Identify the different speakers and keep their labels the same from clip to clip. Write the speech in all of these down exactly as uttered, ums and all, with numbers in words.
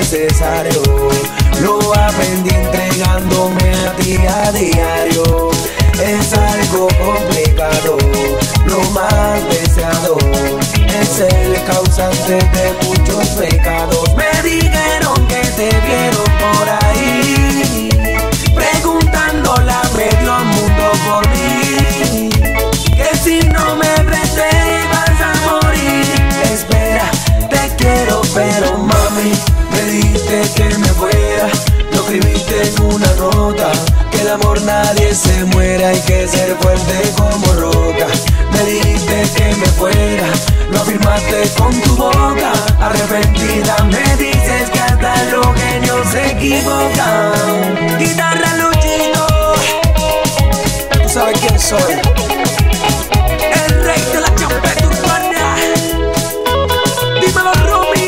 Speaker 1: necesario. Lo aprendí entregándome a ti a diario. Es algo complicado, lo más deseado es el causante de muchos pecados. Me dijeron que te vieron por ahí, preguntándola a medio mundo por mí, que si no me presté vas a morir. Espera, te quiero, pero mami, me dijiste que me fuera, lo escribiste en una nota, que el amor nadie se muera, hay que ser fuerte como roca. Me dijiste que me fuera, lo afirmaste con tu boca. Arrepentida me dices que hasta los genios se equivocan. Guitarra Luchito, tú sabes quién soy, el rey de la champeta urbana. Dímelo, Rumi,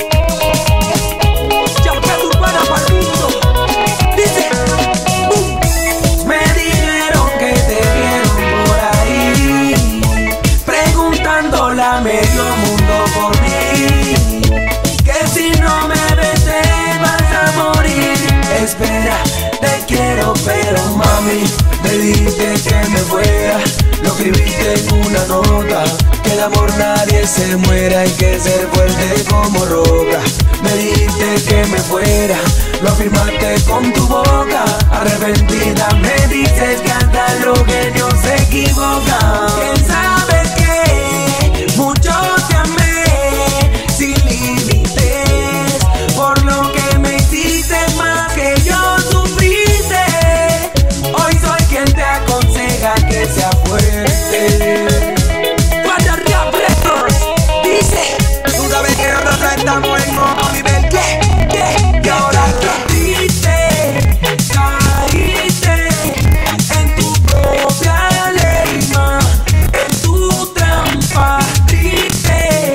Speaker 1: champeta urbana para el mundo. Dice, boom. Me dijeron que te vieron por ahí, preguntándola a medio mundo por mí, que si no me besé vas a morir. Espera, te quiero, pero mami, me dijiste que me fuera, lo escribiste en una nota, que el amor nadie se muera, hay que ser fuerte como roca. Me dijiste que me fuera, lo afirmaste con tu boca. Arrepentida me dices que hasta los genios se equivocan. ¿Quién sabe que mucho te amé sin límites? Por lo que me hiciste más que yo sufriste, hoy soy quien te aconseja que sea fuerte. Cuando Rap Records dice, tú sabes que nosotros estamos en otro nivel, yeah, yeah, y ahora caíste, caíste en tu propia ley, ma, en tu trampa, triste,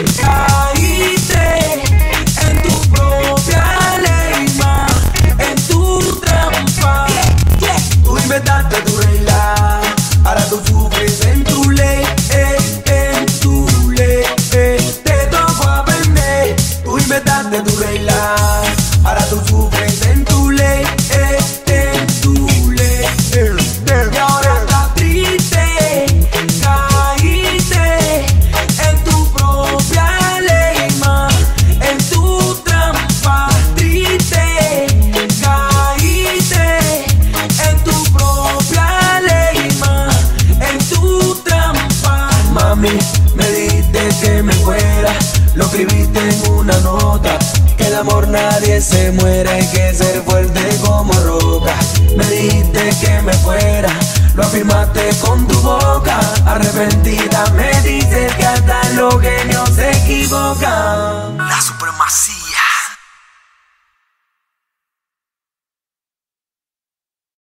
Speaker 1: caíste en tu propia ley, ma, en tu trampa, yeah, yeah. Tú inventaste tu regla, ahora tú sufres en tu ley, eh, en tu ley, eh, te tocó aprender. Tú inventaste tu regla, ahora tú sufres en tu ley, eh, en tu ley, eh, eh, y ahora estás triste, caíste en tu propia ley, ma, en tu trampa, triste, caíste en tu propia ley, ma, en tu trampa. Mami, me dijiste que me fuera, lo escribiste en una nota, que el amor nadie se muera, hay que ser fuerte como roca. Me dijiste que me fuera, lo afirmaste con tu boca. Arrepentida me dices que hasta los genios se equivocan. La Suprema